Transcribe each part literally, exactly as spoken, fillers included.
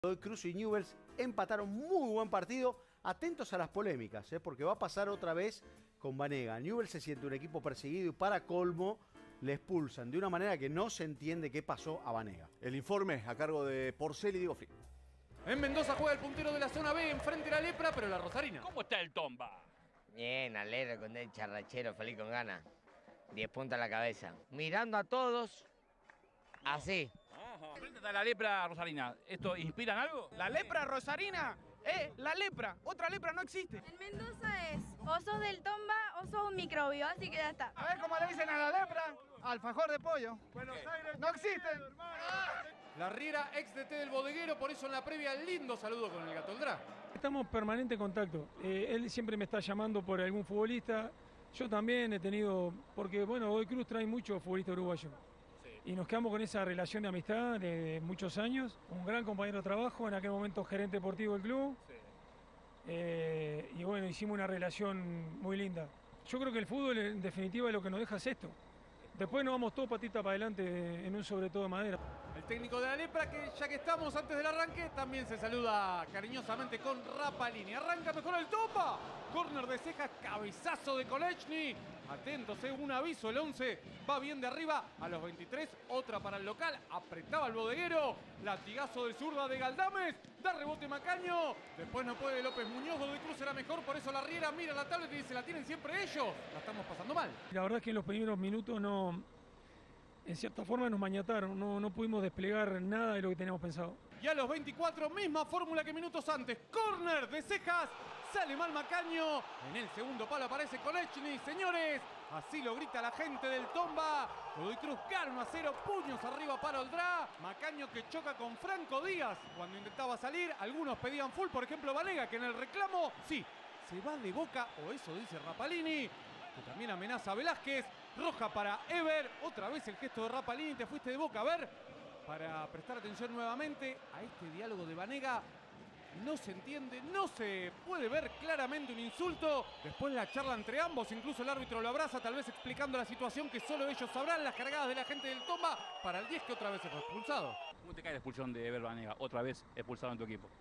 Godoy Cruz y Newell's empataron muy buen partido. Atentos a las polémicas, ¿eh? Porque va a pasar otra vez con Banega. Newell's se siente un equipo perseguido y para colmo le expulsan de una manera que no se entiende qué pasó a Banega. El informe a cargo de Porcel y Diego Flick. En Mendoza juega el puntero de la zona B, enfrente de la Lepra, pero la Rosarina. ¿Cómo está el Tomba? Bien, alegre con el charrachero, feliz con ganas. Diez puntas a la cabeza. Mirando a todos, así. Ajá. Frente a la Lepra Rosarina, ¿esto inspiran algo? La Lepra Rosarina es la lepra. Otra lepra no existe. En Mendoza es o sos del Tomba o sos un microbio, así que ya está. A ver cómo le dicen a la lepra. Alfajor de pollo. Buenos Aires no existe. La Riera, ex D T del bodeguero, por eso en la previa, lindo saludo con el Gatoldrá. Estamos en permanente contacto. Eh, él siempre me está llamando por algún futbolista. Yo también he tenido, porque bueno, Godoy Cruz trae mucho futbolista uruguayo. Sí. Y nos quedamos con esa relación de amistad de muchos años. Un gran compañero de trabajo, en aquel momento gerente deportivo del club. Sí. Eh, y bueno, hicimos una relación muy linda. Yo creo que el fútbol en definitiva lo que nos deja es esto. Después nos vamos todos patita para adelante en un sobre todo de madera. El técnico de la Lepra, que ya que estamos antes del arranque, también se saluda cariñosamente con Rapalini. Arranca mejor el Tomba. Córner de Cejas, cabezazo de Kolechny. Atentos, eh, un aviso, el once va bien de arriba a los veintitrés. Otra para el local, apretaba el bodeguero. Latigazo de zurda de Galdames. Da rebote Macaño. Después no puede López Muñoz. Godoy Cruz era mejor, por eso la Riera mira la tablet y dice, la tienen siempre ellos. La estamos pasando mal. La verdad es que en los primeros minutos no, en cierta forma nos mañataron. No, no pudimos desplegar nada de lo que teníamos pensado. Y a los veinticuatro, misma fórmula que minutos antes. Córner de Cejas. Sale mal Macaño. En el segundo palo aparece Kolechny. Señores, así lo grita la gente del Tomba. Godoy Cruz gana uno a cero. Puños arriba para Oldrá. Macaño que choca con Franco Díaz cuando intentaba salir. Algunos pedían full, por ejemplo Banega, que en el reclamo, sí, se va de Boca, o eso dice Rapalini, que también amenaza a Velázquez. Roja para Ever. Otra vez el gesto de Rapalini. Te fuiste de Boca. A ver, para prestar atención nuevamente a este diálogo de Banega. No se entiende, no se puede ver claramente un insulto. Después la charla entre ambos, incluso el árbitro lo abraza, tal vez explicando la situación que solo ellos sabrán. Las cargadas de la gente del Tomba para el diez, que otra vez se fue expulsado. ¿Cómo te cae la expulsión de Ever Banega? Otra vez expulsado en tu equipo.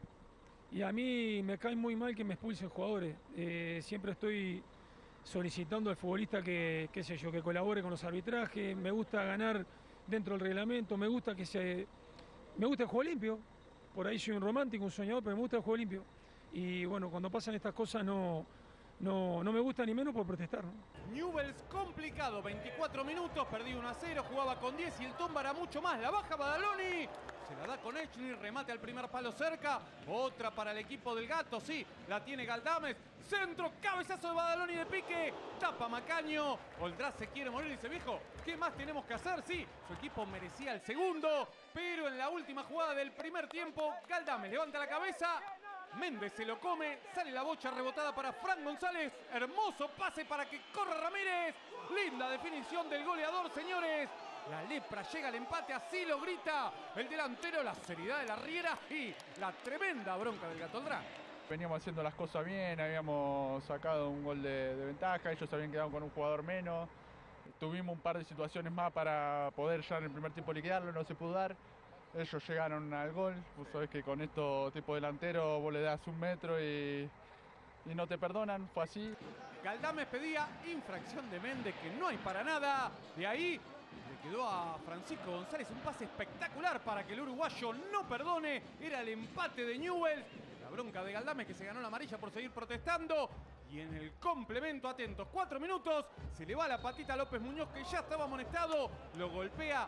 Y a mí me cae muy mal que me expulsen jugadores. Eh, siempre estoy solicitando al futbolista que, qué sé yo, que colabore con los arbitrajes. Me gusta ganar dentro del reglamento, me gusta que se, me gusta el juego limpio. Por ahí soy un romántico, un soñador, pero me gusta el juego limpio. Y bueno, cuando pasan estas cosas no, no, no me gusta ni menos por protestar, ¿no? Newell's complicado, veinticuatro minutos, perdido uno a cero, jugaba con diez y el Tomba era mucho más. La baja Badaloni, se la da con Kolechny, remate al primer palo cerca. Otra para el equipo del Gato, sí, la tiene Galdames. Centro, cabezazo de Badaloni de pique, tapa Macaño. Oldrá se quiere morir y dice, viejo, ¿qué más tenemos que hacer? Sí, su equipo merecía el segundo, pero en la última jugada del primer tiempo, Galdames levanta la cabeza, Méndez se lo come, sale la bocha rebotada para Fran González. Hermoso pase para que corra Ramírez. Linda definición del goleador, señores. La Lepra llega al empate, así lo grita el delantero. La seriedad de la Riera y la tremenda bronca del Gatoldrá. Veníamos haciendo las cosas bien, habíamos sacado un gol de, de ventaja, ellos habían quedado con un jugador menos. Tuvimos un par de situaciones más para poder ya en el primer tiempo liquidarlo, no se pudo dar. Ellos llegaron al gol, vos sabés que con estos tipos delanteros vos le das un metro y, y no te perdonan, fue así. Galdames pedía infracción de Méndez, que no hay para nada. De ahí le quedó a Francisco González un pase espectacular para que el uruguayo no perdone. Era el empate de Newell's. La bronca de Galdames, que se ganó la amarilla por seguir protestando. Y en el complemento, atentos, cuatro minutos, se le va la patita a López Muñoz, que ya estaba amonestado. Lo golpea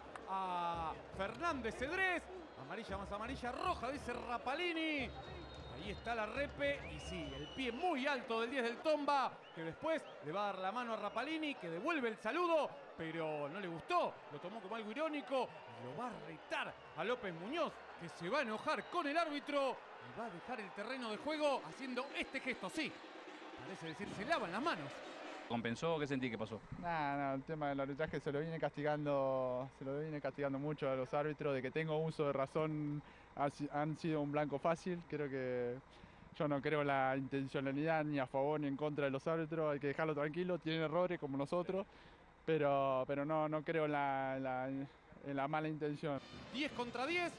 a Fernández Cedrés. Amarilla más amarilla, roja, dice Rapalini. Ahí está la repe y sí, el pie muy alto del diez del Tomba, que después le va a dar la mano a Rapalini, que devuelve el saludo, pero no le gustó, lo tomó como algo irónico y lo va a retar a López Muñoz, que se va a enojar con el árbitro y va a dejar el terreno de juego haciendo este gesto, sí, parece decir, se lavan las manos. ¿Compensó? ¿Qué sentí que pasó? Nada, nada, el tema del arbitraje se lo viene castigando, se lo viene castigando mucho a los árbitros, de que tengo uso de razón, han sido un blanco fácil. Creo que yo no creo la intencionalidad ni a favor ni en contra de los árbitros, hay que dejarlo tranquilo, tienen errores como nosotros, pero, pero no, no creo en la, la, en la mala intención. diez contra diez,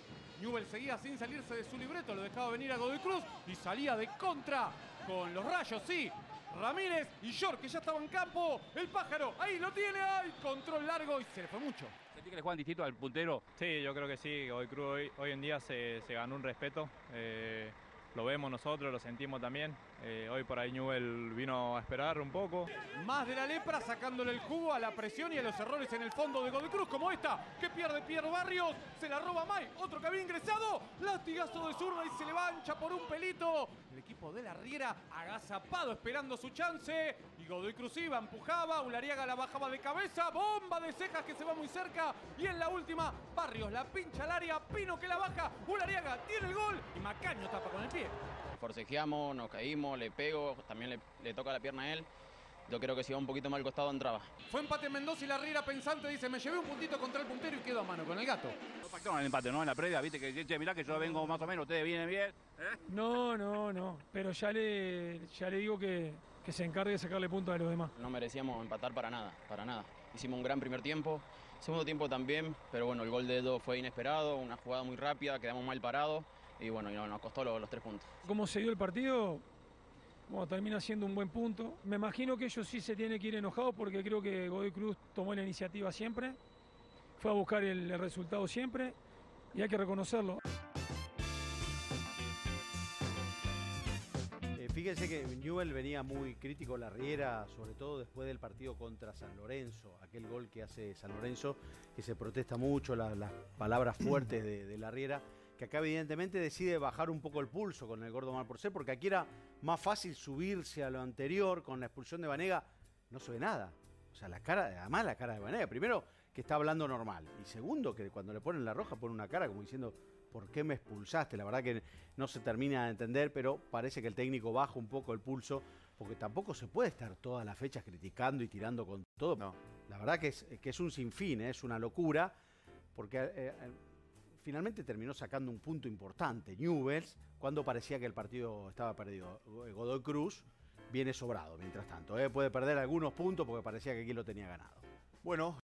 Newell seguía sin salirse de su libreto, lo dejaba venir a Godoy Cruz y salía de contra con los rayos, sí. Ramírez y York, que ya estaba en campo. El pájaro, ahí lo tiene, ¡ay! Control largo y se le fue mucho. ¿Sentí que le juegan distinto al puntero? Sí, yo creo que sí. Godoy Cruz hoy, hoy en día se, se ganó un respeto. Eh, lo vemos nosotros, lo sentimos también. Eh, hoy por ahí Newell vino a esperar un poco. Más de la lepra, sacándole el jugo a la presión y a los errores en el fondo de Godoy Cruz, como esta, que pierde Pierre Barrios, se la roba May, otro que había ingresado, latigazo de zurda y se le va ancha por un pelito. El equipo de la Riera agazapado esperando su chance, y Godoy Cruz iba, empujaba, Ulariaga la bajaba de cabeza, bomba de cejas que se va muy cerca, y en la última, Barrios la pincha al área, Pino que la baja, Ulariaga tiene el gol, y Macaño tapa con el pie. Forcejeamos, nos caímos, le pego, también le, le toca la pierna a él. Yo creo que si va un poquito mal al costado entraba. Fue empate en Mendoza y la Riera pensante dice, me llevé un puntito contra el puntero y quedo a mano con el gato. No pactaron el empate, ¿no? En la previa, viste que, che, mirá que yo vengo más o menos, ustedes vienen bien. ¿Eh? No, no, no. Pero ya le, ya le digo que, que se encargue de sacarle puntos a los demás. No merecíamos empatar para nada, para nada. Hicimos un gran primer tiempo, segundo tiempo también, pero bueno, el gol de Edo fue inesperado, una jugada muy rápida, quedamos mal parados y bueno, y no, nos costó los, los tres puntos. ¿Cómo se dio el partido? Bueno, termina siendo un buen punto. Me imagino que ellos sí se tienen que ir enojados porque creo que Godoy Cruz tomó la iniciativa siempre, fue a buscar el, el resultado siempre y hay que reconocerlo. Eh, fíjense que Newell venía muy crítico la Riera, sobre todo después del partido contra San Lorenzo, aquel gol que hace San Lorenzo, que se protesta mucho, la, las palabras fuertes de, de la Riera, que acá evidentemente decide bajar un poco el pulso con el Gordo Malporcel, porque aquí era más fácil subirse a lo anterior. Con la expulsión de Banega no se ve nada. O sea, la cara, además la cara de Banega, primero que está hablando normal, y segundo que cuando le ponen la roja pone una cara como diciendo, ¿por qué me expulsaste? La verdad que no se termina de entender, pero parece que el técnico baja un poco el pulso, porque tampoco se puede estar todas las fechas criticando y tirando con todo. No. La verdad que es, que es un sinfín, ¿eh? Es una locura, porque eh, eh, finalmente terminó sacando un punto importante Newell's cuando parecía que el partido estaba perdido. Godoy Cruz viene sobrado mientras tanto, ¿eh? Puede perder algunos puntos porque parecía que aquí lo tenía ganado. Bueno.